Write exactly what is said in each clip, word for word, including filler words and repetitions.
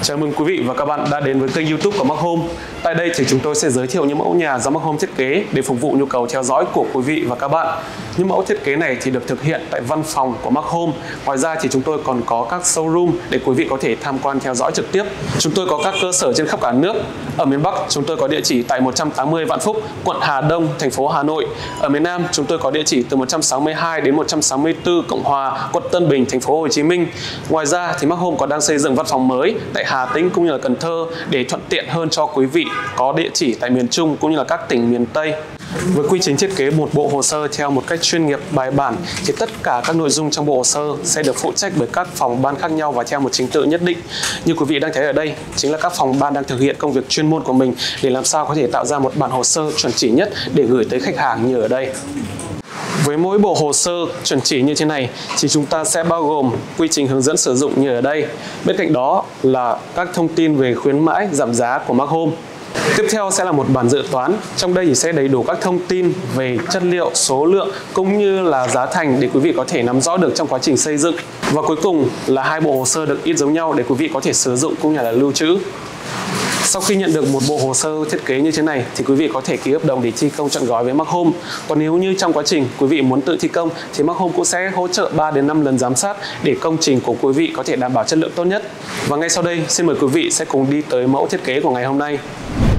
Chào mừng quý vị và các bạn đã đến với kênh YouTube của Mark Home. Tại đây thì chúng tôi sẽ giới thiệu những mẫu nhà do Mark Home thiết kế để phục vụ nhu cầu theo dõi của quý vị và các bạn. Những mẫu thiết kế này thì được thực hiện tại văn phòng của Mark Home. Ngoài ra thì chúng tôi còn có các showroom để quý vị có thể tham quan theo dõi trực tiếp. Chúng tôi có các cơ sở trên khắp cả nước. Ở miền Bắc chúng tôi có địa chỉ tại một trăm tám mươi Vạn Phúc, quận Hà Đông, thành phố Hà Nội. Ở miền Nam chúng tôi có địa chỉ từ một trăm sáu mươi hai đến một trăm sáu mươi tư Cộng Hòa, quận Tân Bình, thành phố Hồ Chí Minh. Ngoài ra thì Mark Home còn đang xây dựng văn phòng mới tại Hà Tĩnh cũng như là Cần Thơ để thuận tiện hơn cho quý vị có địa chỉ tại miền Trung cũng như là các tỉnh miền Tây. Với quy trình thiết kế một bộ hồ sơ theo một cách chuyên nghiệp bài bản thì tất cả các nội dung trong bộ hồ sơ sẽ được phụ trách bởi các phòng ban khác nhau và theo một trình tự nhất định. Như quý vị đang thấy ở đây chính là các phòng ban đang thực hiện công việc chuyên môn của mình để làm sao có thể tạo ra một bản hồ sơ chuẩn chỉ nhất để gửi tới khách hàng như ở đây. Với mỗi bộ hồ sơ chuẩn chỉ như thế này thì chúng ta sẽ bao gồm quy trình hướng dẫn sử dụng như ở đây. Bên cạnh đó là các thông tin về khuyến mãi giảm giá của Mark Home. Tiếp theo sẽ là một bản dự toán. Trong đây thì sẽ đầy đủ các thông tin về chất liệu, số lượng cũng như là giá thành để quý vị có thể nắm rõ được trong quá trình xây dựng. Và cuối cùng là hai bộ hồ sơ được in giống nhau để quý vị có thể sử dụng cũng như là lưu trữ. Sau khi nhận được một bộ hồ sơ thiết kế như thế này thì quý vị có thể ký hợp đồng để thi công trọn gói với Mark Home. Còn nếu như trong quá trình quý vị muốn tự thi công thì Mark Home cũng sẽ hỗ trợ ba đến năm lần giám sát để công trình của quý vị có thể đảm bảo chất lượng tốt nhất. Và ngay sau đây xin mời quý vị sẽ cùng đi tới mẫu thiết kế của ngày hôm nay.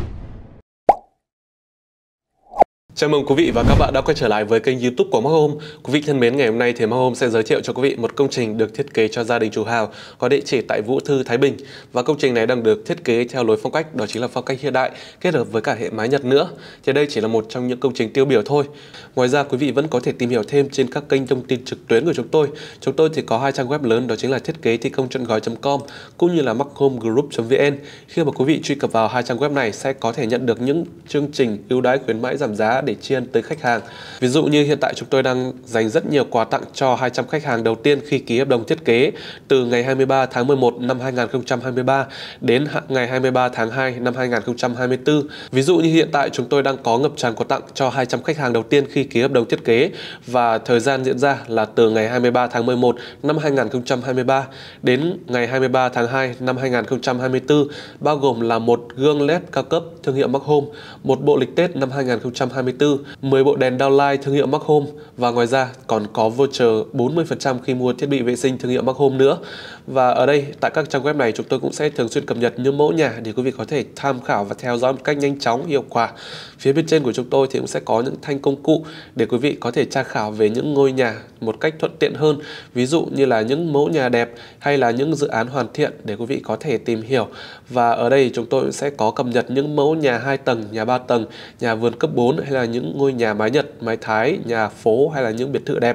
Chào mừng quý vị và các bạn đã quay trở lại với kênh YouTube của Mark Home. Quý vị thân mến, ngày hôm nay thì Mark Home sẽ giới thiệu cho quý vị một công trình được thiết kế cho gia đình chủ hào có địa chỉ tại Vũ Thư, Thái Bình. Và công trình này đang được thiết kế theo lối phong cách đó chính là phong cách hiện đại kết hợp với cả hệ mái Nhật nữa. Thì đây chỉ là một trong những công trình tiêu biểu thôi. Ngoài ra quý vị vẫn có thể tìm hiểu thêm trên các kênh thông tin trực tuyến của chúng tôi. Chúng tôi thì có hai trang web lớn đó chính là thiết kế thi công trọn gói chấm com cũng như là markhomegroup chấm vn. Khi mà quý vị truy cập vào hai trang web này sẽ có thể nhận được những chương trình ưu đãi khuyến mãi giảm giá để tri ân tới khách hàng. Ví dụ như hiện tại chúng tôi đang dành rất nhiều quà tặng cho hai trăm khách hàng đầu tiên khi ký hợp đồng thiết kế từ ngày hai mươi ba tháng mười một năm hai nghìn không trăm hai mươi ba đến ngày hai mươi ba tháng hai năm hai nghìn không trăm hai mươi tư. Ví dụ như hiện tại chúng tôi đang có ngập tràn quà tặng cho hai trăm khách hàng đầu tiên khi ký hợp đồng thiết kế và thời gian diễn ra là từ ngày hai mươi ba tháng mười một năm hai nghìn không trăm hai mươi ba đến ngày hai mươi ba tháng hai năm hai nghìn không trăm hai mươi tư, bao gồm là một gương led cao cấp thương hiệu Mark Home, một bộ lịch Tết năm hai nghìn không trăm hai mươi tư, mười bộ đèn downlight thương hiệu Mark Home và ngoài ra còn có voucher bốn mươi phần trăm khi mua thiết bị vệ sinh thương hiệu Mark Home nữa. Và ở đây tại các trang web này chúng tôi cũng sẽ thường xuyên cập nhật những mẫu nhà để quý vị có thể tham khảo và theo dõi một cách nhanh chóng, hiệu quả. Phía bên trên của chúng tôi thì cũng sẽ có những thanh công cụ để quý vị có thể tra khảo về những ngôi nhà một cách thuận tiện hơn. Ví dụ như là những mẫu nhà đẹp hay là những dự án hoàn thiện để quý vị có thể tìm hiểu. Và ở đây chúng tôi sẽ có cập nhật những mẫu nhà hai tầng, nhà ba tầng, nhà vườn cấp bốn hay là những ngôi nhà mái Nhật, mái Thái, nhà phố hay là những biệt thự đẹp.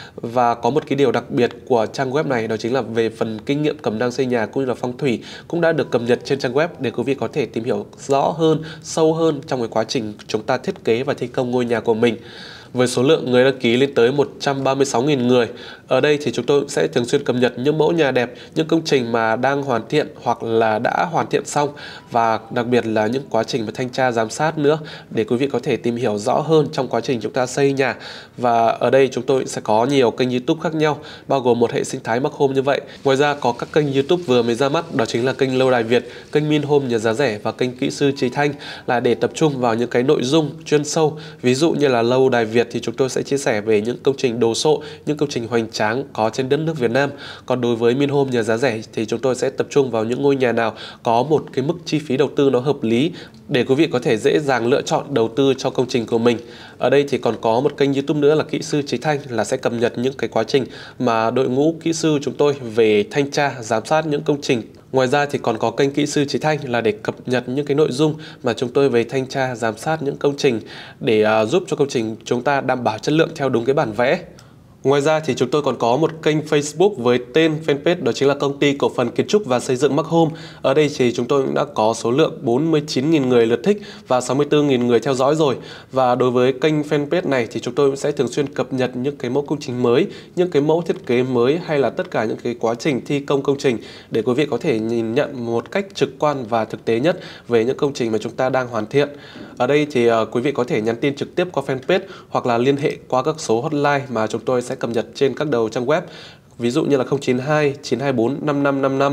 Và có một cái điều đặc biệt của trang web này đó chính là về phần kinh nghiệm cẩm nang xây nhà cũng như là phong thủy cũng đã được cập nhật trên trang web để quý vị có thể tìm hiểu rõ hơn, sâu hơn trong cái quá trình chúng ta thiết kế và thi công ngôi nhà của mình. Với số lượng người đăng ký lên tới một trăm ba mươi sáu nghìn người. Ở đây thì chúng tôi sẽ thường xuyên cập nhật những mẫu nhà đẹp, những công trình mà đang hoàn thiện hoặc là đã hoàn thiện xong và đặc biệt là những quá trình mà thanh tra giám sát nữa để quý vị có thể tìm hiểu rõ hơn trong quá trình chúng ta xây nhà. Và ở đây chúng tôi sẽ có nhiều kênh YouTube khác nhau bao gồm một hệ sinh thái Mark Home như vậy. Ngoài ra có các kênh YouTube vừa mới ra mắt đó chính là kênh Lâu Đài Việt, kênh Min Home nhà giá rẻ và kênh Kỹ sư Trí Thanh là để tập trung vào những cái nội dung chuyên sâu. Ví dụ như là Lâu Đài Việt thì chúng tôi sẽ chia sẻ về những công trình đồ sộ, những công trình hoành tráng có trên đất nước Việt Nam. Còn đối với Min Home nhà giá rẻ thì chúng tôi sẽ tập trung vào những ngôi nhà nào có một cái mức chi phí đầu tư nó hợp lý để quý vị có thể dễ dàng lựa chọn đầu tư cho công trình của mình. Ở đây thì còn có một kênh YouTube nữa là Kỹ sư Trí Thanh là sẽ cập nhật những cái quá trình mà đội ngũ kỹ sư chúng tôi về thanh tra, giám sát những công trình. Ngoài ra thì còn có kênh Kỹ sư Trí Thanh là để cập nhật những cái nội dung mà chúng tôi về thanh tra, giám sát những công trình để uh, giúp cho công trình chúng ta đảm bảo chất lượng theo đúng cái bản vẽ. Ngoài ra thì chúng tôi còn có một kênh Facebook với tên fanpage đó chính là Công ty Cổ phần Kiến trúc và Xây dựng Mark Home. Ở đây thì chúng tôi cũng đã có số lượng bốn mươi chín nghìn người lượt thích và sáu mươi tư nghìn người theo dõi rồi. Và đối với kênh fanpage này thì chúng tôi cũng sẽ thường xuyên cập nhật những cái mẫu công trình mới, những cái mẫu thiết kế mới hay là tất cả những cái quá trình thi công công trình để quý vị có thể nhìn nhận một cách trực quan và thực tế nhất về những công trình mà chúng ta đang hoàn thiện. Ở đây thì uh, quý vị có thể nhắn tin trực tiếp qua fanpage hoặc là liên hệ qua các số hotline mà chúng tôi sẽ cập nhật trên các đầu trang web. Ví dụ như là không chín hai chín hai bốn năm năm năm năm,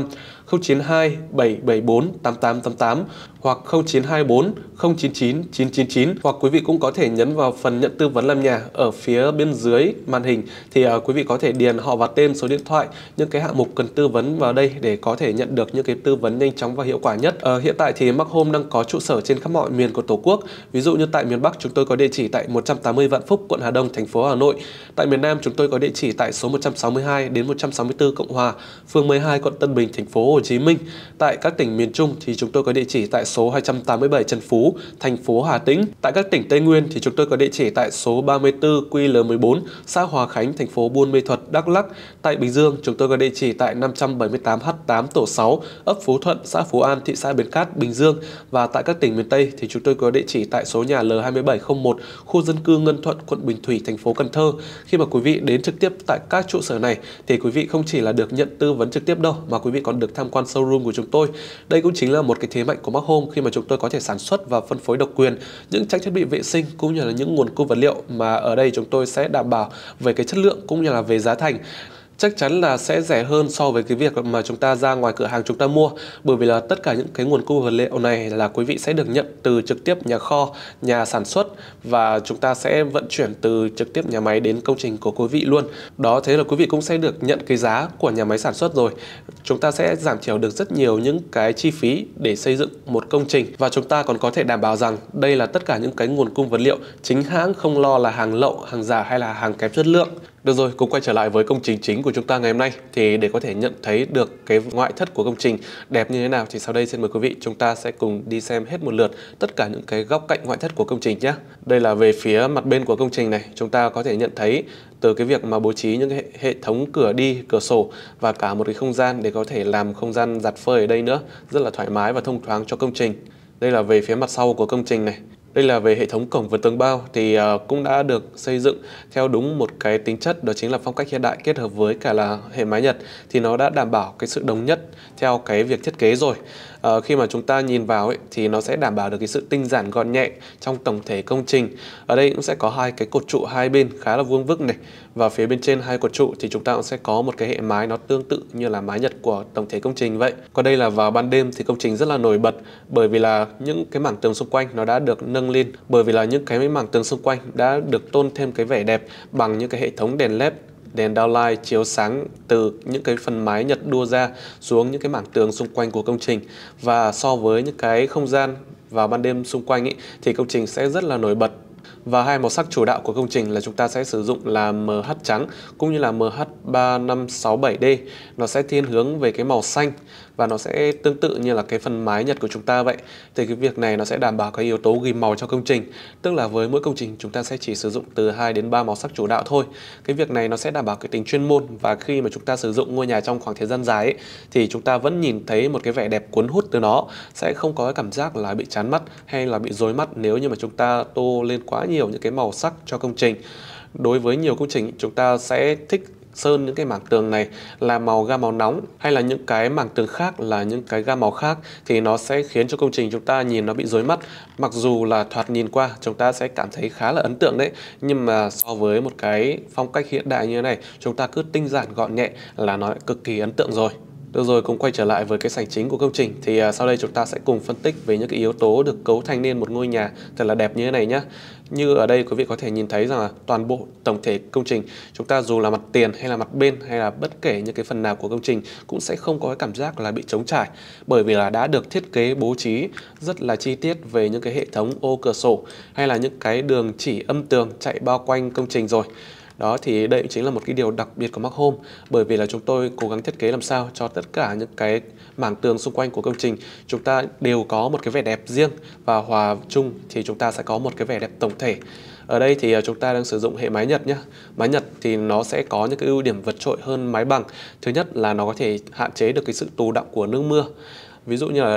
không chín hai bảy bảy bốn tám tám tám tám hoặc không chín hai bốn không chín chín chín chín chín, hoặc quý vị cũng có thể nhấn vào phần nhận tư vấn làm nhà ở phía bên dưới màn hình thì uh, quý vị có thể điền họ và tên, số điện thoại, những cái hạng mục cần tư vấn vào đây để có thể nhận được những cái tư vấn nhanh chóng và hiệu quả nhất. Uh, hiện tại thì Mark Home đang có trụ sở trên khắp mọi miền của Tổ quốc. Ví dụ như tại miền Bắc chúng tôi có địa chỉ tại một trăm tám mươi Vạn Phúc, quận Hà Đông, thành phố Hà Nội. Tại miền Nam chúng tôi có địa chỉ tại số một trăm sáu mươi hai đến một trăm sáu mươi tư Cộng Hòa, phường mười hai, quận Tân Bình, thành phố Hồ Chí Minh. Tại các tỉnh miền Trung thì chúng tôi có địa chỉ tại số hai trăm tám mươi bảy Trần Phú, thành phố Hà Tĩnh. Tại các tỉnh Tây Nguyên thì chúng tôi có địa chỉ tại số ba mươi tư Quy L mười bốn, xã Hòa Khánh, thành phố Buôn Mê Thuột, Đắk Lắk. Tại Bình Dương chúng tôi có địa chỉ tại năm trăm bảy mươi tám H tám tổ sáu, ấp Phú Thuận, xã Phú An, thị xã Bến Cát, Bình Dương. Và tại các tỉnh miền Tây thì chúng tôi có địa chỉ tại số nhà L hai bảy không một, khu dân cư Ngân Thuận, quận Bình Thủy, thành phố Cần Thơ. Khi mà quý vị đến trực tiếp tại các trụ sở này thì quý vị không chỉ là được nhận tư vấn trực tiếp đâu, mà quý vị còn được tham quan showroom của chúng tôi. Đây cũng chính là một cái thế mạnh của Mark Home khi mà chúng tôi có thể sản xuất và phân phối độc quyền những trang thiết bị vệ sinh cũng như là những nguồn cung vật liệu mà ở đây chúng tôi sẽ đảm bảo về cái chất lượng cũng như là về giá thành. Chắc chắn là sẽ rẻ hơn so với cái việc mà chúng ta ra ngoài cửa hàng chúng ta mua, bởi vì là tất cả những cái nguồn cung vật liệu này là quý vị sẽ được nhận từ trực tiếp nhà kho, nhà sản xuất, và chúng ta sẽ vận chuyển từ trực tiếp nhà máy đến công trình của quý vị luôn. Đó, thế là quý vị cũng sẽ được nhận cái giá của nhà máy sản xuất rồi. Chúng ta sẽ giảm thiểu được rất nhiều những cái chi phí để xây dựng một công trình, và chúng ta còn có thể đảm bảo rằng đây là tất cả những cái nguồn cung vật liệu chính hãng, không lo là hàng lậu, hàng giả hay là hàng kém chất lượng. Được rồi, cùng quay trở lại với công trình chính của chúng ta ngày hôm nay. Thì để có thể nhận thấy được cái ngoại thất của công trình đẹp như thế nào thì sau đây xin mời quý vị chúng ta sẽ cùng đi xem hết một lượt tất cả những cái góc cạnh ngoại thất của công trình nhé. Đây là về phía mặt bên của công trình này, chúng ta có thể nhận thấy từ cái việc mà bố trí những cái hệ thống cửa đi, cửa sổ và cả một cái không gian để có thể làm không gian giặt phơi ở đây nữa, rất là thoải mái và thông thoáng cho công trình. Đây là về phía mặt sau của công trình này. Đây là về hệ thống cổng và tường bao thì uh, cũng đã được xây dựng theo đúng một cái tính chất, đó chính là phong cách hiện đại kết hợp với cả là hệ mái Nhật, thì nó đã đảm bảo cái sự đồng nhất theo cái việc thiết kế rồi. Uh, khi mà chúng ta nhìn vào ấy, thì nó sẽ đảm bảo được cái sự tinh giản gọn nhẹ trong tổng thể công trình. Ở đây cũng sẽ có hai cái cột trụ hai bên khá là vuông vức này, và phía bên trên hai cột trụ thì chúng ta cũng sẽ có một cái hệ mái nó tương tự như là mái Nhật của tổng thể công trình vậy. Còn đây là vào ban đêm thì công trình rất là nổi bật, bởi vì là những cái mảng tường xung quanh nó đã được nâng lên, bởi vì là những cái mảng tường xung quanh đã được tôn thêm cái vẻ đẹp bằng những cái hệ thống đèn led, đèn downlight chiếu sáng từ những cái phần mái Nhật đua ra xuống những cái mảng tường xung quanh của công trình. Và so với những cái không gian vào ban đêm xung quanh ý, thì công trình sẽ rất là nổi bật. Và hai màu sắc chủ đạo của công trình là chúng ta sẽ sử dụng là em hát trắng cũng như là em hát ba năm sáu bảy D. Nó sẽ thiên hướng về cái màu xanh và nó sẽ tương tự như là cái phần mái Nhật của chúng ta vậy. Thì cái việc này nó sẽ đảm bảo cái yếu tố ghim màu cho công trình. Tức là với mỗi công trình chúng ta sẽ chỉ sử dụng từ hai đến ba màu sắc chủ đạo thôi. Cái việc này nó sẽ đảm bảo cái tính chuyên môn, và khi mà chúng ta sử dụng ngôi nhà trong khoảng thời gian dài ấy, thì chúng ta vẫn nhìn thấy một cái vẻ đẹp cuốn hút từ nó, sẽ không có cái cảm giác là bị chán mắt hay là bị rối mắt nếu như mà chúng ta tô lên quá nhiều những cái màu sắc cho công trình. Đối với nhiều công trình chúng ta sẽ thích sơn những cái mảng tường này là màu gam màu nóng, hay là những cái mảng tường khác là những cái gam màu khác, thì nó sẽ khiến cho công trình chúng ta nhìn nó bị rối mắt. Mặc dù là thoạt nhìn qua chúng ta sẽ cảm thấy khá là ấn tượng đấy, nhưng mà so với một cái phong cách hiện đại như thế này, chúng ta cứ tinh giản gọn nhẹ là nó cực kỳ ấn tượng rồi. Được rồi, cùng quay trở lại với cái sảnh chính của công trình. Thì uh, sau đây chúng ta sẽ cùng phân tích về những cái yếu tố được cấu thành nên một ngôi nhà thật là đẹp như thế này nhé. Như ở đây quý vị có thể nhìn thấy rằng là toàn bộ tổng thể công trình, chúng ta dù là mặt tiền hay là mặt bên hay là bất kể những cái phần nào của công trình cũng sẽ không có cái cảm giác là bị trống trải, bởi vì là đã được thiết kế bố trí rất là chi tiết về những cái hệ thống ô cửa sổ hay là những cái đường chỉ âm tường chạy bao quanh công trình rồi. Đó, thì đây chính là một cái điều đặc biệt của Mark Home, bởi vì là chúng tôi cố gắng thiết kế làm sao cho tất cả những cái mảng tường xung quanh của công trình chúng ta đều có một cái vẻ đẹp riêng, và hòa chung thì chúng ta sẽ có một cái vẻ đẹp tổng thể. Ở đây thì chúng ta đang sử dụng hệ mái Nhật nhé. Mái Nhật thì nó sẽ có những cái ưu điểm vượt trội hơn mái bằng. Thứ nhất là nó có thể hạn chế được cái sự tù đọng của nước mưa. Ví dụ như là ở đây,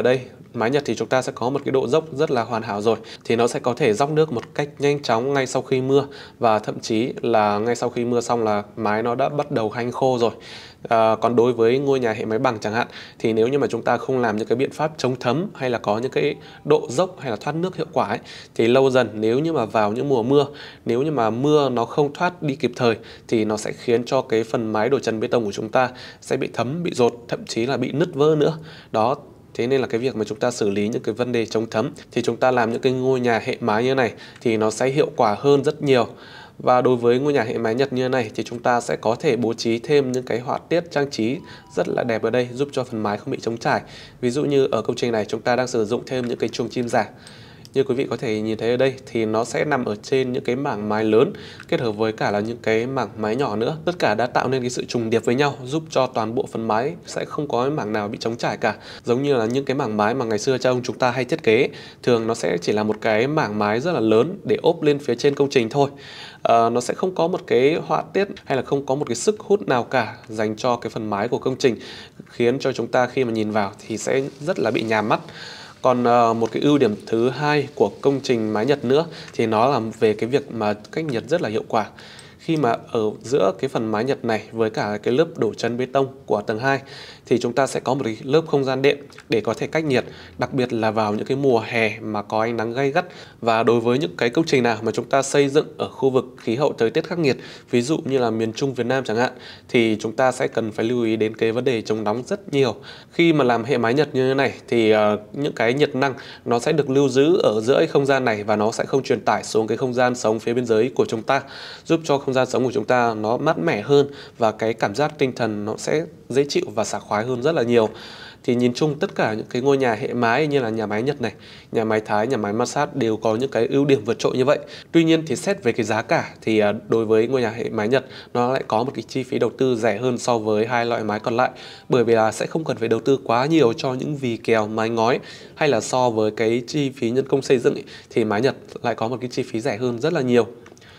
mái Nhật thì chúng ta sẽ có một cái độ dốc rất là hoàn hảo rồi, thì nó sẽ có thể dốc nước một cách nhanh chóng ngay sau khi mưa, và thậm chí là ngay sau khi mưa xong là mái nó đã bắt đầu hanh khô rồi. À, còn đối với ngôi nhà hệ mái bằng chẳng hạn, thì nếu như mà chúng ta không làm những cái biện pháp chống thấm hay là có những cái độ dốc hay là thoát nước hiệu quả ấy, thì lâu dần nếu như mà vào những mùa mưa, nếu như mà mưa nó không thoát đi kịp thời thì nó sẽ khiến cho cái phần mái đổ trần bê tông của chúng ta sẽ bị thấm, bị dột, thậm chí là bị nứt vỡ nữa. Đó, thế nên là cái việc mà chúng ta xử lý những cái vấn đề chống thấm thì chúng ta làm những cái ngôi nhà hệ mái như này thì nó sẽ hiệu quả hơn rất nhiều. Và đối với ngôi nhà hệ mái Nhật như này thì chúng ta sẽ có thể bố trí thêm những cái họa tiết trang trí rất là đẹp ở đây, giúp cho phần mái không bị trống trải. Ví dụ như ở công trình này chúng ta đang sử dụng thêm những cái chuông chim giả. Như quý vị có thể nhìn thấy ở đây thì nó sẽ nằm ở trên những cái mảng mái lớn kết hợp với cả là những cái mảng mái nhỏ nữa. Tất cả đã tạo nên cái sự trùng điệp với nhau, giúp cho toàn bộ phần mái sẽ không có cái mảng nào bị trống trải cả. Giống như là những cái mảng mái mà ngày xưa cha ông chúng ta hay thiết kế, thường nó sẽ chỉ là một cái mảng mái rất là lớn để ốp lên phía trên công trình thôi. À, nó sẽ không có một cái họa tiết hay là không có một cái sức hút nào cả dành cho cái phần mái của công trình, khiến cho chúng ta khi mà nhìn vào thì sẽ rất là bị nhàm mắt. Còn uh, một cái ưu điểm thứ hai của công trình mái Nhật nữa thì nó là về cái việc mà cách nhiệt rất là hiệu quả. Khi mà ở giữa cái phần mái Nhật này với cả cái lớp đổ trần bê tông của tầng hai thì chúng ta sẽ có một cái lớp không gian đệm để có thể cách nhiệt, đặc biệt là vào những cái mùa hè mà có ánh nắng gay gắt. Và đối với những cái công trình nào mà chúng ta xây dựng ở khu vực khí hậu thời tiết khắc nghiệt, ví dụ như là miền Trung Việt Nam chẳng hạn, thì chúng ta sẽ cần phải lưu ý đến cái vấn đề chống nóng rất nhiều. Khi mà làm hệ mái Nhật như thế này thì uh, những cái nhiệt năng nó sẽ được lưu giữ ở giữa cái không gian này và nó sẽ không truyền tải xuống cái không gian sống phía bên dưới của chúng ta, giúp cho không gian sống của chúng ta nó mát mẻ hơn và cái cảm giác tinh thần nó sẽ dễ chịu và sảng khoái hơn rất là nhiều. Thì nhìn chung tất cả những cái ngôi nhà hệ mái như là nhà máy Nhật này, nhà máy Thái, nhà máy Mansart đều có những cái ưu điểm vượt trội như vậy. Tuy nhiên thì xét về cái giá cả thì đối với ngôi nhà hệ mái Nhật nó lại có một cái chi phí đầu tư rẻ hơn so với hai loại mái còn lại, bởi vì là sẽ không cần phải đầu tư quá nhiều cho những vì kèo, mái ngói, hay là so với cái chi phí nhân công xây dựng ấy, thì mái Nhật lại có một cái chi phí rẻ hơn rất là nhiều.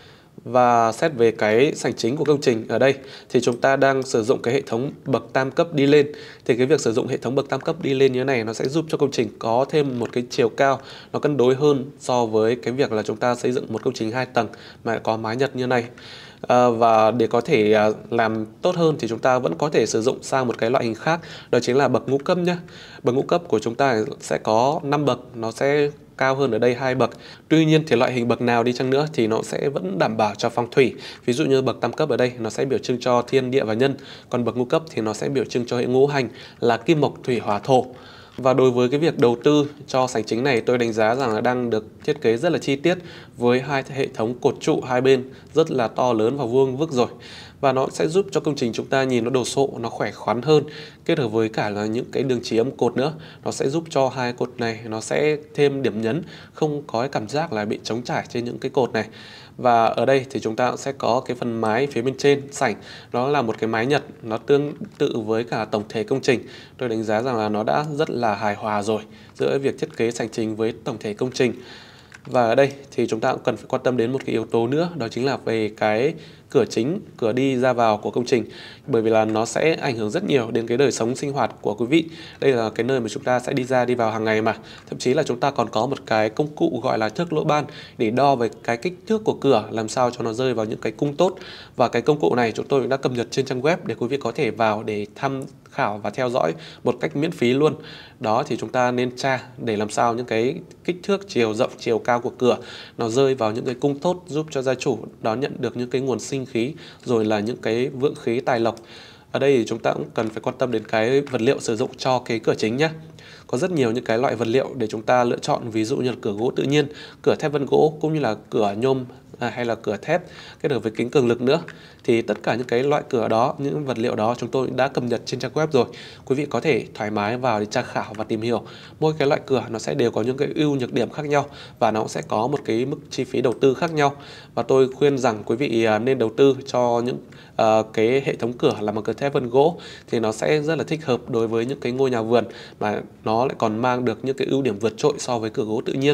Và xét về cái sảnh chính của công trình ở đây thì chúng ta đang sử dụng cái hệ thống bậc tam cấp đi lên. Thì cái việc sử dụng hệ thống bậc tam cấp đi lên như thế này nó sẽ giúp cho công trình có thêm một cái chiều cao nó cân đối hơn so với cái việc là chúng ta xây dựng một công trình hai tầng mà có mái Nhật như này. À, và để có thể à, làm tốt hơn thì chúng ta vẫn có thể sử dụng sang một cái loại hình khác, đó chính là bậc ngũ cấp nhé. Bậc ngũ cấp của chúng ta sẽ có năm bậc, nó sẽ cao hơn ở đây hai bậc. Tuy nhiên thì loại hình bậc nào đi chăng nữa thì nó sẽ vẫn đảm bảo cho phong thủy. Ví dụ như bậc tam cấp ở đây nó sẽ biểu trưng cho thiên địa và nhân, còn bậc ngũ cấp thì nó sẽ biểu trưng cho hệ ngũ hành là kim mộc thủy hỏa thổ. Và đối với cái việc đầu tư cho sảnh chính này, tôi đánh giá rằng là đang được thiết kế rất là chi tiết với hai hệ thống cột trụ hai bên rất là to lớn và vuông vức rồi. Và nó sẽ giúp cho công trình chúng ta nhìn nó đồ sộ, nó khỏe khoắn hơn, kết hợp với cả là những cái đường chỉ âm cột nữa. Nó sẽ giúp cho hai cột này nó sẽ thêm điểm nhấn, không có cái cảm giác là bị trống trải trên những cái cột này. Và ở đây thì chúng ta cũng sẽ có cái phần mái phía bên trên sảnh, nó là một cái mái Nhật, nó tương tự với cả tổng thể công trình. Tôi đánh giá rằng là nó đã rất là hài hòa rồi giữa việc thiết kế sảnh chính với tổng thể công trình. Và ở đây thì chúng ta cũng cần phải quan tâm đến một cái yếu tố nữa, đó chính là về cái cửa chính, cửa đi ra vào của công trình. Bởi vì là nó sẽ ảnh hưởng rất nhiều đến cái đời sống sinh hoạt của quý vị. Đây là cái nơi mà chúng ta sẽ đi ra đi vào hàng ngày mà. Thậm chí là chúng ta còn có một cái công cụ gọi là thước lỗ ban để đo về cái kích thước của cửa, làm sao cho nó rơi vào những cái cung tốt. Và cái công cụ này chúng tôi cũng đã cập nhật trên trang web để quý vị có thể vào để tham khảo và theo dõi một cách miễn phí luôn. Đó thì chúng ta nên tra để làm sao những cái kích thước chiều rộng, chiều cao của cửa nó rơi vào những cái cung tốt, giúp cho gia chủ đón nhận được những cái nguồn sinh khí rồi là những cái vượng khí tài lộc. Ở đây thì chúng ta cũng cần phải quan tâm đến cái vật liệu sử dụng cho cái cửa chính nhé. Có rất nhiều những cái loại vật liệu để chúng ta lựa chọn, ví dụ như là cửa gỗ tự nhiên, cửa thép vân gỗ, cũng như là cửa nhôm à, hay là cửa thép kết hợp với kính cường lực nữa. Thì tất cả những cái loại cửa đó, những vật liệu đó chúng tôi đã cập nhật trên trang web rồi. Quý vị có thể thoải mái vào để tra khảo và tìm hiểu. Mỗi cái loại cửa nó sẽ đều có những cái ưu nhược điểm khác nhau và nó cũng sẽ có một cái mức chi phí đầu tư khác nhau. Và tôi khuyên rằng quý vị nên đầu tư cho những uh, cái hệ thống cửa là bằng cửa thép vân gỗ, thì nó sẽ rất là thích hợp đối với những cái ngôi nhà vườn mà nó lại còn mang được những cái ưu điểm vượt trội so với cửa gỗ tự nhiên.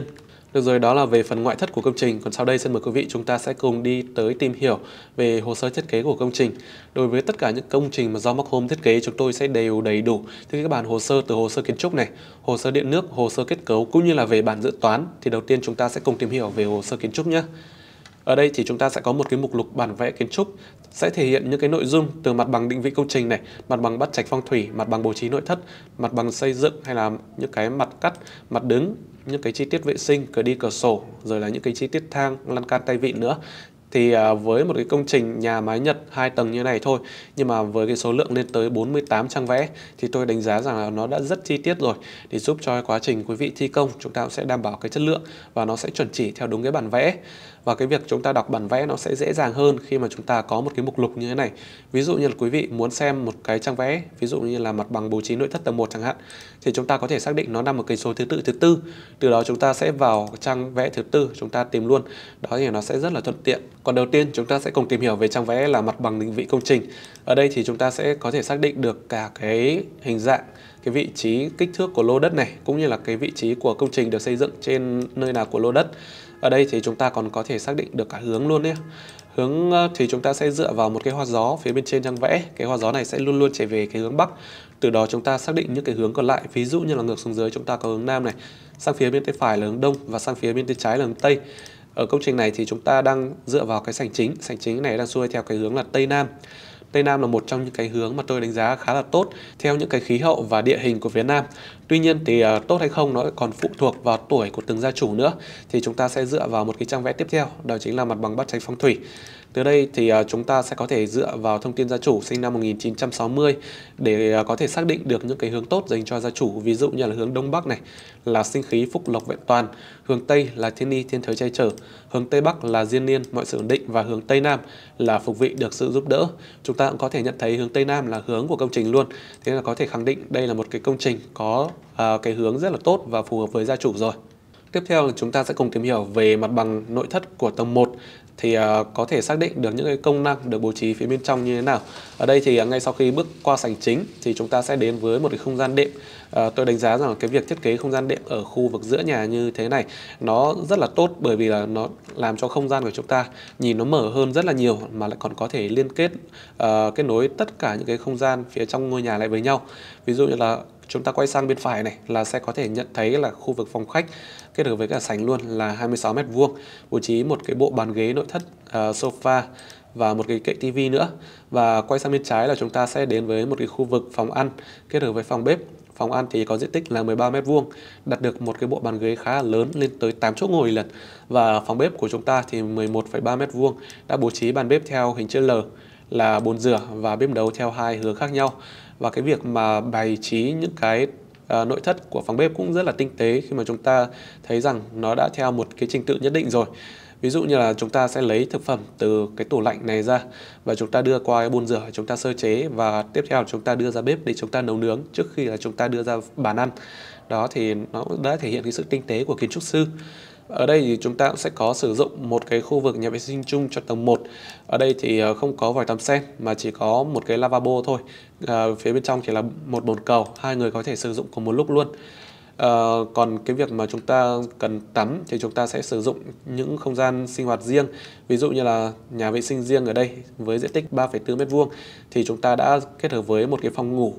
Được rồi, đó là về phần ngoại thất của công trình. Còn sau đây xin mời quý vị chúng ta sẽ cùng đi tới tìm hiểu về hồ sơ thiết kế của công trình. Đối với tất cả những công trình mà do Mark Home thiết kế, chúng tôi sẽ đều đầy đủ thì các bản hồ sơ từ hồ sơ kiến trúc này, hồ sơ điện nước, hồ sơ kết cấu cũng như là về bản dự toán. Thì đầu tiên chúng ta sẽ cùng tìm hiểu về hồ sơ kiến trúc nhé. Ở đây thì chúng ta sẽ có một cái mục lục bản vẽ kiến trúc sẽ thể hiện những cái nội dung từ mặt bằng định vị công trình này, mặt bằng bắt trạch phong thủy, mặt bằng bố trí nội thất, mặt bằng xây dựng hay là những cái mặt cắt, mặt đứng, những cái chi tiết vệ sinh, cửa đi cửa sổ, rồi là những cái chi tiết thang, lan can tay vịn nữa. Thì à, với một cái công trình nhà mái Nhật hai tầng như này thôi, nhưng mà với cái số lượng lên tới bốn mươi tám trang vẽ thì tôi đánh giá rằng là nó đã rất chi tiết rồi, để giúp cho quá trình quý vị thi công chúng ta cũng sẽ đảm bảo cái chất lượng và nó sẽ chuẩn chỉ theo đúng cái bản vẽ. Và cái việc chúng ta đọc bản vẽ nó sẽ dễ dàng hơn khi mà chúng ta có một cái mục lục như thế này. Ví dụ như là quý vị muốn xem một cái trang vẽ, ví dụ như là mặt bằng bố trí nội thất tầng một chẳng hạn, thì chúng ta có thể xác định nó nằm ở cái số thứ tự thứ tư. Từ đó chúng ta sẽ vào trang vẽ thứ tư, chúng ta tìm luôn. Đó thì nó sẽ rất là thuận tiện. Còn đầu tiên chúng ta sẽ cùng tìm hiểu về trang vẽ là mặt bằng định vị công trình. Ở đây thì chúng ta sẽ có thể xác định được cả cái hình dạng, cái vị trí kích thước của lô đất này, cũng như là cái vị trí của công trình được xây dựng trên nơi nào của lô đất. Ở đây thì chúng ta còn có thể xác định được cả hướng luôn nhé. Hướng thì chúng ta sẽ dựa vào một cái hoa gió phía bên trên trang vẽ. Cái hoa gió này sẽ luôn luôn chạy về cái hướng Bắc. Từ đó chúng ta xác định những cái hướng còn lại. Ví dụ như là ngược xuống dưới chúng ta có hướng Nam này, sang phía bên tay phải là hướng Đông và sang phía bên tay trái là hướng Tây. Ở công trình này thì chúng ta đang dựa vào cái sảnh chính. Sảnh chính này đang xuôi theo cái hướng là Tây Nam. Tây Nam là một trong những cái hướng mà tôi đánh giá khá là tốt theo những cái khí hậu và địa hình của Việt Nam. Tuy nhiên thì uh, tốt hay không nó còn phụ thuộc vào tuổi của từng gia chủ nữa. Thì chúng ta sẽ dựa vào một cái trang vẽ tiếp theo, đó chính là mặt bằng bắt trạch phong thủy. Từ đây thì uh, chúng ta sẽ có thể dựa vào thông tin gia chủ sinh năm một nghìn chín trăm sáu mươi để uh, có thể xác định được những cái hướng tốt dành cho gia chủ. Ví dụ như là hướng Đông Bắc này là sinh khí phúc lộc vẹn toàn, hướng Tây là thiên y thiên thời che chở, hướng Tây Bắc là diên niên mọi sự ổn định và hướng Tây Nam là phục vị được sự giúp đỡ. Chúng ta cũng có thể nhận thấy hướng Tây Nam là hướng của công trình luôn. Thế là có thể khẳng định đây là một cái công trình có uh, cái hướng rất là tốt và phù hợp với gia chủ rồi. Tiếp theo là chúng ta sẽ cùng tìm hiểu về mặt bằng nội thất của tầng một. Thì uh, có thể xác định được những cái công năng được bố trí phía bên trong như thế nào. Ở đây thì uh, ngay sau khi bước qua sảnh chính thì chúng ta sẽ đến với một cái không gian đệm. Uh, tôi đánh giá rằng cái việc thiết kế không gian đệm ở khu vực giữa nhà như thế này nó rất là tốt, bởi vì là nó làm cho không gian của chúng ta nhìn nó mở hơn rất là nhiều, mà lại còn có thể liên kết uh, kết nối tất cả những cái không gian phía trong ngôi nhà lại với nhau. Ví dụ như là chúng ta quay sang bên phải này là sẽ có thể nhận thấy là khu vực phòng khách kết hợp với cả sảnh luôn là hai mươi sáu mét vuông, bố trí một cái bộ bàn ghế nội thất, uh, sofa và một cái kệ tivi nữa. Và quay sang bên trái là chúng ta sẽ đến với một cái khu vực phòng ăn kết hợp với phòng bếp. Phòng ăn thì có diện tích là mười ba mét vuông, đặt được một cái bộ bàn ghế khá là lớn lên tới tám chỗ ngồi lần. Và phòng bếp của chúng ta thì mười một phẩy ba mét vuông, đã bố trí bàn bếp theo hình chữ L là bồn rửa và bếp nấu theo hai hướng khác nhau. Và cái việc mà bày trí những cái uh, nội thất của phòng bếp cũng rất là tinh tế, khi mà chúng ta thấy rằng nó đã theo một cái trình tự nhất định rồi. Ví dụ như là chúng ta sẽ lấy thực phẩm từ cái tủ lạnh này ra và chúng ta đưa qua cái bồn rửa, chúng ta sơ chế và tiếp theo là chúng ta đưa ra bếp để chúng ta nấu nướng trước khi là chúng ta đưa ra bàn ăn. Đó thì nó đã thể hiện cái sự tinh tế của kiến trúc sư. Ở đây thì chúng ta cũng sẽ có sử dụng một cái khu vực nhà vệ sinh chung cho tầng một. Ở đây thì không có vòi tắm sen mà chỉ có một cái lavabo thôi. À, phía bên trong chỉ là một bồn cầu, hai người có thể sử dụng cùng một lúc luôn. À, còn cái việc mà chúng ta cần tắm thì chúng ta sẽ sử dụng những không gian sinh hoạt riêng. Ví dụ như là nhà vệ sinh riêng ở đây với diện tích ba phẩy bốn mét vuông thì chúng ta đã kết hợp với một cái phòng ngủ.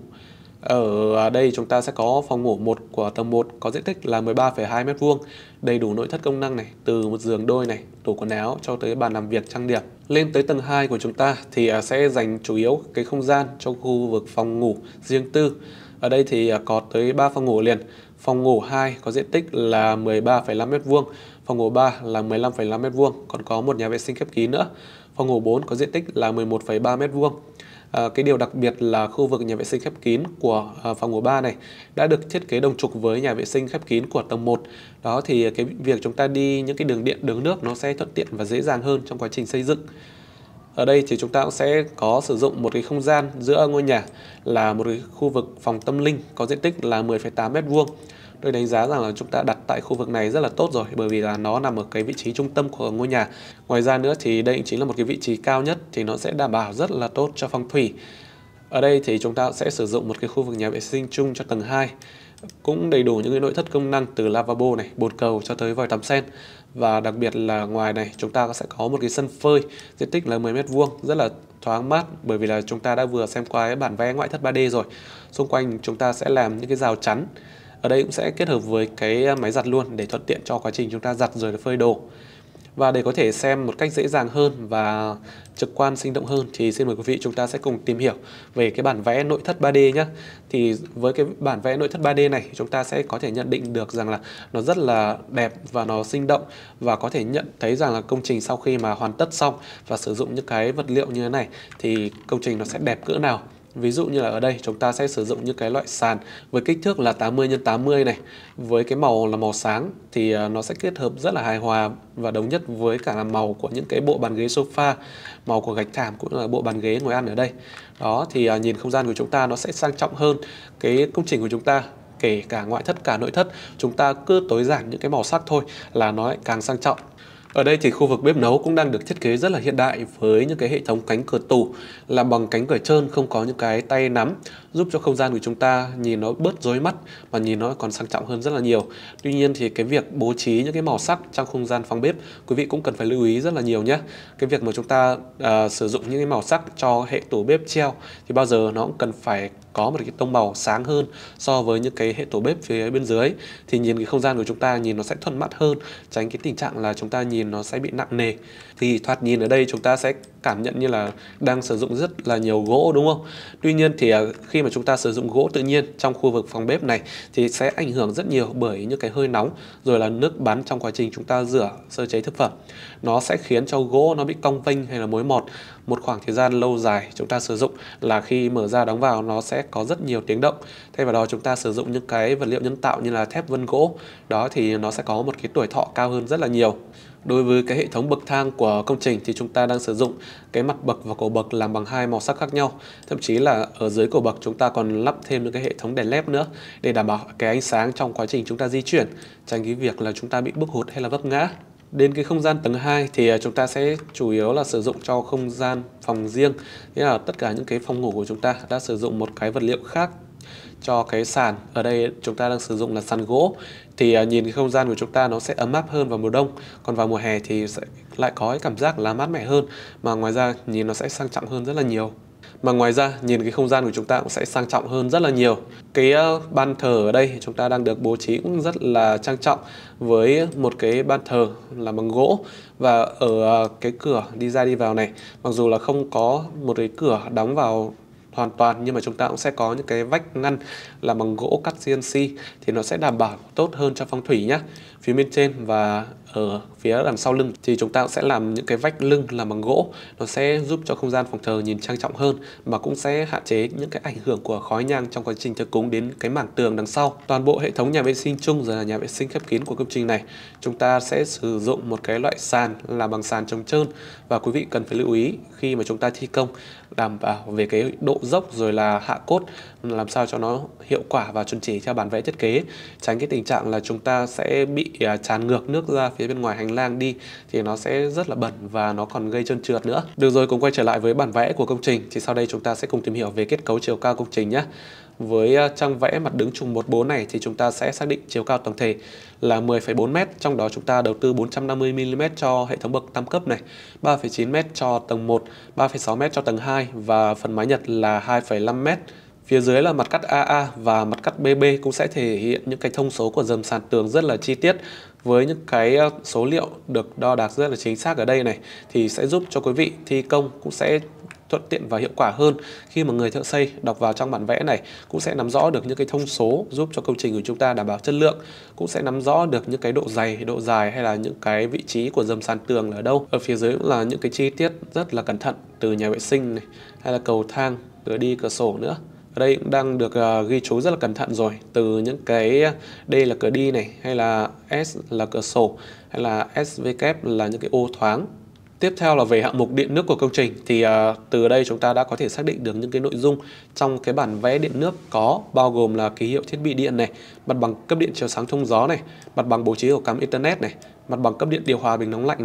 Ở đây chúng ta sẽ có phòng ngủ một của tầng một có diện tích là mười ba phẩy hai mét vuông, đầy đủ nội thất công năng này, từ một giường đôi này, tủ quần áo cho tới bàn làm việc trang điểm. Lên tới tầng hai của chúng ta thì sẽ dành chủ yếu cái không gian cho khu vực phòng ngủ riêng tư. Ở đây thì có tới ba phòng ngủ liền. Phòng ngủ hai có diện tích là mười ba phẩy năm mét vuông, phòng ngủ ba là mười lăm phẩy năm mét vuông, còn có một nhà vệ sinh khép kín nữa. Phòng ngủ bốn có diện tích là mười một phẩy ba mét vuông. À, cái điều đặc biệt là khu vực nhà vệ sinh khép kín của à, phòng ngủ ba này đã được thiết kế đồng trục với nhà vệ sinh khép kín của tầng một. Đó thì cái việc chúng ta đi những cái đường điện, đường nước nó sẽ thuận tiện và dễ dàng hơn trong quá trình xây dựng. Ở đây thì chúng ta cũng sẽ có sử dụng một cái không gian giữa ngôi nhà là một cái khu vực phòng tâm linh có diện tích là mười phẩy tám mét vuông. Tôi đánh giá rằng là chúng ta đặt tại khu vực này rất là tốt rồi, bởi vì là nó nằm ở cái vị trí trung tâm của ngôi nhà. Ngoài ra nữa thì đây chính là một cái vị trí cao nhất thì nó sẽ đảm bảo rất là tốt cho phong thủy. Ở đây thì chúng ta sẽ sử dụng một cái khu vực nhà vệ sinh chung cho tầng hai. Cũng đầy đủ những cái nội thất công năng từ lavabo này, bồn cầu cho tới vòi tắm sen. Và đặc biệt là ngoài này chúng ta sẽ có một cái sân phơi diện tích là mười mét vuông rất là thoáng mát, bởi vì là chúng ta đã vừa xem qua cái bản vẽ ngoại thất ba D rồi. Xung quanh chúng ta sẽ làm những cái rào chắn. Ở đây cũng sẽ kết hợp với cái máy giặt luôn để thuận tiện cho quá trình chúng ta giặt rồi phơi đồ. Và để có thể xem một cách dễ dàng hơn và trực quan sinh động hơn thì xin mời quý vị chúng ta sẽ cùng tìm hiểu về cái bản vẽ nội thất ba D nhé. Thì với cái bản vẽ nội thất ba D này chúng ta sẽ có thể nhận định được rằng là nó rất là đẹp và nó sinh động, và có thể nhận thấy rằng là công trình sau khi mà hoàn tất xong và sử dụng những cái vật liệu như thế này thì công trình nó sẽ đẹp cỡ nào. Ví dụ như là ở đây chúng ta sẽ sử dụng những cái loại sàn với kích thước là tám mươi nhân tám mươi này, với cái màu là màu sáng, thì nó sẽ kết hợp rất là hài hòa và đồng nhất với cả là màu của những cái bộ bàn ghế sofa, màu của gạch thảm cũng là bộ bàn ghế ngồi ăn ở đây. Đó thì nhìn không gian của chúng ta nó sẽ sang trọng hơn. Cái công trình của chúng ta kể cả ngoại thất cả nội thất, chúng ta cứ tối giản những cái màu sắc thôi là nó lại càng sang trọng. Ở đây thì khu vực bếp nấu cũng đang được thiết kế rất là hiện đại với những cái hệ thống cánh cửa tủ làm bằng cánh cửa trơn, không có những cái tay nắm, giúp cho không gian của chúng ta nhìn nó bớt rối mắt và nhìn nó còn sang trọng hơn rất là nhiều. Tuy nhiên thì cái việc bố trí những cái màu sắc trong không gian phòng bếp, quý vị cũng cần phải lưu ý rất là nhiều nhé. Cái việc mà chúng ta uh, sử dụng những cái màu sắc cho hệ tủ bếp treo thì bao giờ nó cũng cần phải có một cái tông màu sáng hơn so với những cái hệ tủ bếp phía bên dưới, thì nhìn cái không gian của chúng ta nhìn nó sẽ thuận mắt hơn, tránh cái tình trạng là chúng ta nhìn nó sẽ bị nặng nề. Thì thoạt nhìn ở đây chúng ta sẽ cảm nhận như là đang sử dụng rất là nhiều gỗ, đúng không? Tuy nhiên thì khi mà chúng ta sử dụng gỗ tự nhiên trong khu vực phòng bếp này thì sẽ ảnh hưởng rất nhiều bởi những cái hơi nóng rồi là nước bắn trong quá trình chúng ta rửa sơ chế thực phẩm. Nó sẽ khiến cho gỗ nó bị cong vênh hay là mối mọt. Một khoảng thời gian lâu dài chúng ta sử dụng là khi mở ra đóng vào nó sẽ có rất nhiều tiếng động. Thay vào đó chúng ta sử dụng những cái vật liệu nhân tạo như là thép vân gỗ, đó thì nó sẽ có một cái tuổi thọ cao hơn rất là nhiều. Đối với cái hệ thống bậc thang của công trình thì chúng ta đang sử dụng cái mặt bậc và cổ bậc làm bằng hai màu sắc khác nhau. Thậm chí là ở dưới cổ bậc chúng ta còn lắp thêm những cái hệ thống đèn led nữa để đảm bảo cái ánh sáng trong quá trình chúng ta di chuyển, tránh cái việc là chúng ta bị bức hụt hay là vấp ngã. Đến cái không gian tầng hai thì chúng ta sẽ chủ yếu là sử dụng cho không gian phòng riêng. Nghĩa là tất cả những cái phòng ngủ của chúng ta đã sử dụng một cái vật liệu khác cho cái sàn. Ở đây chúng ta đang sử dụng là sàn gỗ. Thì nhìn cái không gian của chúng ta nó sẽ ấm áp hơn vào mùa đông. Còn vào mùa hè thì sẽ lại có cái cảm giác là mát mẻ hơn. Mà ngoài ra nhìn nó sẽ sang trọng hơn rất là nhiều. Mà ngoài ra nhìn cái không gian của chúng ta cũng sẽ sang trọng hơn rất là nhiều. Cái ban thờ ở đây chúng ta đang được bố trí cũng rất là trang trọng với một cái ban thờ là bằng gỗ. Và ở cái cửa đi ra đi vào này, mặc dù là không có một cái cửa đóng vào hoàn toàn, nhưng mà chúng ta cũng sẽ có những cái vách ngăn làm bằng gỗ cắt xê en xê thì nó sẽ đảm bảo tốt hơn cho phong thủy nhé. Phía bên trên và ở phía đằng sau lưng thì chúng ta cũng sẽ làm những cái vách lưng làm bằng gỗ. Nó sẽ giúp cho không gian phòng thờ nhìn trang trọng hơn, mà cũng sẽ hạn chế những cái ảnh hưởng của khói nhang trong quá trình thờ cúng đến cái mảng tường đằng sau. Toàn bộ hệ thống nhà vệ sinh chung rồi là nhà vệ sinh khép kín của công trình này, chúng ta sẽ sử dụng một cái loại sàn làm bằng sàn chống trơn. Và quý vị cần phải lưu ý khi mà chúng ta thi công, đảm bảo về cái độ dốc rồi là hạ cốt làm sao cho nó hiệu quả và chuẩn chỉ theo bản vẽ thiết kế, tránh cái tình trạng là chúng ta sẽ bị tràn ngược nước ra phía bên ngoài hành lang đi thì nó sẽ rất là bẩn và nó còn gây trơn trượt nữa. Được rồi, cùng quay trở lại với bản vẽ của công trình thì sau đây chúng ta sẽ cùng tìm hiểu về kết cấu chiều cao công trình nhé. Với trang vẽ mặt đứng trùng một bốn này thì chúng ta sẽ xác định chiều cao tổng thể là mười phẩy bốn mét, trong đó chúng ta đầu tư bốn trăm năm mươi mi li mét cho hệ thống bậc tam cấp này, ba phẩy chín mét cho tầng một, ba phẩy sáu mét cho tầng hai và phần mái Nhật là hai phẩy năm mét. Phía dưới là mặt cắt a a và mặt cắt bê bê cũng sẽ thể hiện những cái thông số của dầm sàn tường rất là chi tiết. Với những cái số liệu được đo đạc rất là chính xác ở đây này thì sẽ giúp cho quý vị thi công cũng sẽ thuận tiện và hiệu quả hơn. Khi mà người thợ xây đọc vào trong bản vẽ này cũng sẽ nắm rõ được những cái thông số, giúp cho công trình của chúng ta đảm bảo chất lượng, cũng sẽ nắm rõ được những cái độ dày, độ dài hay là những cái vị trí của dầm sàn tường là ở đâu. Ở phía dưới cũng là những cái chi tiết rất là cẩn thận, từ nhà vệ sinh này hay là cầu thang, cửa đi, cửa sổ nữa. Ở đây cũng đang được uh, ghi chú rất là cẩn thận rồi, từ những cái D là cửa đi này, hay là S là cửa sổ, hay là ét vê kép là những cái ô thoáng. Tiếp theo là về hạng mục điện nước của công trình thì uh, từ đây chúng ta đã có thể xác định được những cái nội dung trong cái bản vẽ điện nước có, bao gồm là ký hiệu thiết bị điện này, mặt bằng cấp điện chiếu sáng thông gió này, mặt bằng bố trí ổ cắm internet này, mặt bằng cấp điện điều hòa bình nóng lạnh này,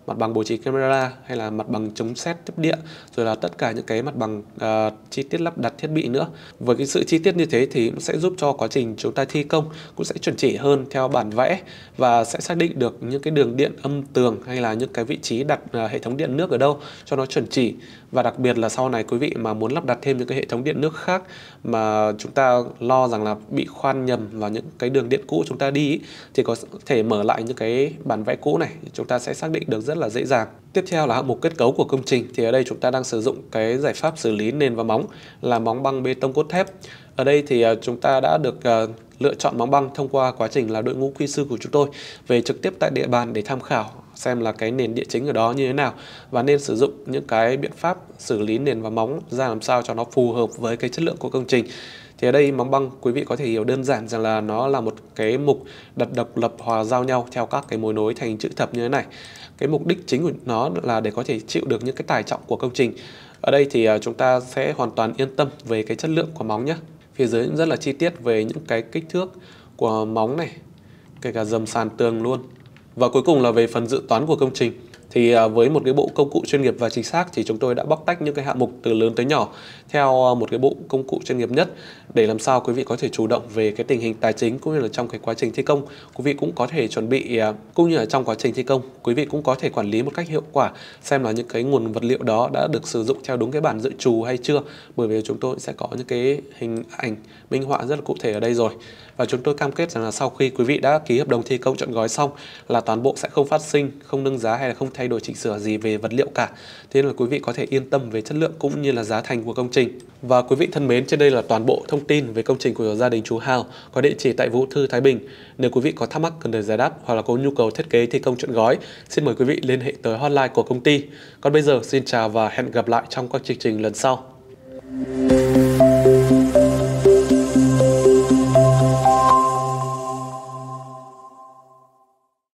mặt bằng bố trí camera hay là mặt bằng chống sét tiếp địa, rồi là tất cả những cái mặt bằng uh, chi tiết lắp đặt thiết bị nữa. Với cái sự chi tiết như thế thì cũng sẽ giúp cho quá trình chúng ta thi công cũng sẽ chuẩn chỉ hơn theo bản vẽ và sẽ xác định được những cái đường điện âm tường hay là những cái vị trí đặt uh, hệ thống điện nước ở đâu cho nó chuẩn chỉ. Và đặc biệt là sau này quý vị mà muốn lắp đặt thêm những cái hệ thống điện nước khác mà chúng ta lo rằng là bị khoan nhầm vào những cái đường điện cũ chúng ta đi ý, thì có thể mở lại những cái bản vẽ cũ này, chúng ta sẽ xác định được rất là dễ dàng. Tiếp theo là hạng mục kết cấu của công trình, thì ở đây chúng ta đang sử dụng cái giải pháp xử lý nền và móng là móng băng bê tông cốt thép. Ở đây thì chúng ta đã được uh, lựa chọn móng băng thông qua quá trình là đội ngũ kỹ sư của chúng tôi về trực tiếp tại địa bàn để tham khảo xem là cái nền địa chính ở đó như thế nào và nên sử dụng những cái biện pháp xử lý nền và móng ra làm sao cho nó phù hợp với cái chất lượng của công trình. Thì ở đây móng băng quý vị có thể hiểu đơn giản rằng là nó là một cái mục đặt độc lập hòa giao nhau theo các cái mối nối thành chữ thập như thế này. Cái mục đích chính của nó là để có thể chịu được những cái tải trọng của công trình. Ở đây thì chúng ta sẽ hoàn toàn yên tâm về cái chất lượng của móng nhé. Phía dưới rất là chi tiết về những cái kích thước của móng này, kể cả dầm sàn tường luôn. Và cuối cùng là về phần dự toán của công trình. Thì với một cái bộ công cụ chuyên nghiệp và chính xác thì chúng tôi đã bóc tách những cái hạng mục từ lớn tới nhỏ theo một cái bộ công cụ chuyên nghiệp nhất để làm sao quý vị có thể chủ động về cái tình hình tài chính cũng như là trong cái quá trình thi công quý vị cũng có thể chuẩn bị, cũng như là trong quá trình thi công quý vị cũng có thể quản lý một cách hiệu quả xem là những cái nguồn vật liệu đó đã được sử dụng theo đúng cái bản dự trù hay chưa, bởi vì chúng tôi sẽ có những cái hình ảnh minh họa rất là cụ thể ở đây rồi. Và chúng tôi cam kết rằng là sau khi quý vị đã ký hợp đồng thi công trọn gói xong là toàn bộ sẽ không phát sinh, không nâng giá hay là không thay đổi chỉnh sửa gì về vật liệu cả. Thế nên là quý vị có thể yên tâm về chất lượng cũng như là giá thành của công trình. Và quý vị thân mến, trên đây là toàn bộ thông tin về công trình của gia đình chú Hào có địa chỉ tại Vũ Thư, Thái Bình. Nếu quý vị có thắc mắc cần được giải đáp hoặc là có nhu cầu thiết kế thi công trọn gói, xin mời quý vị liên hệ tới hotline của công ty. Còn bây giờ xin chào và hẹn gặp lại trong các chương trình lần sau.